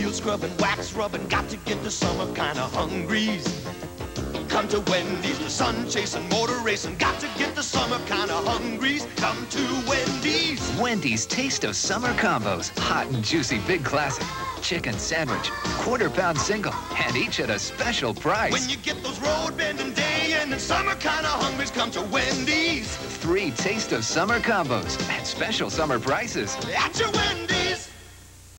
wheel scrubbing, wax rubbing, got to get the summer kind of hungries. Come to Wendy's, the sun chasing, motor racing, got to get the summer kind of hungries. Come to Wendy's. Wendy's Taste of Summer combos. Hot and juicy big classic, chicken sandwich, quarter-pound single, and each at a special price. When you get those road-bending day and the summer kind of hungries, come to Wendy's. 3 Taste of Summer combos at special summer prices. At your Wendy's.